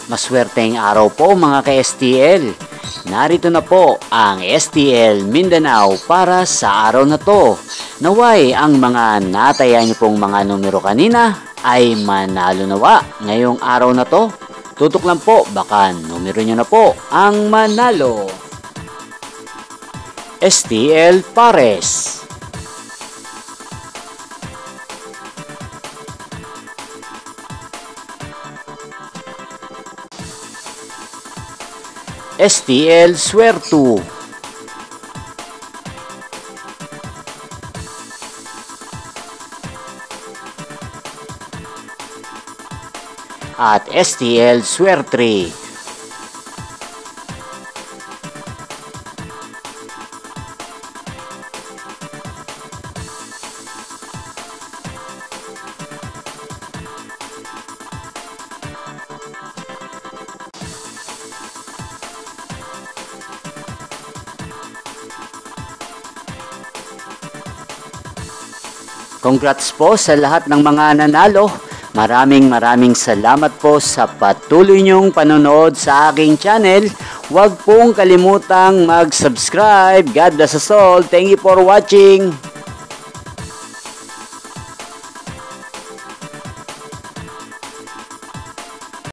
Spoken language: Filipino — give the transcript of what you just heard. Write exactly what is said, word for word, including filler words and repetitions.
Maswerteng araw po mga ka-S T L. Narito na po ang S T L Mindanao para sa araw na to. Naway ang mga nataya niyo pong mga numero kanina ay manalo nawa ngayong araw na to. Tutok lang po, baka numero niyo na po ang manalo. S T L Pares. S T L Suertu. At S T L Suertre. Congrats po sa lahat ng mga nanalo. Maraming maraming salamat po sa patuloy niyong panonood sa aking channel. Huwag pong kalimutang mag-subscribe. God bless us all. Thank you for watching.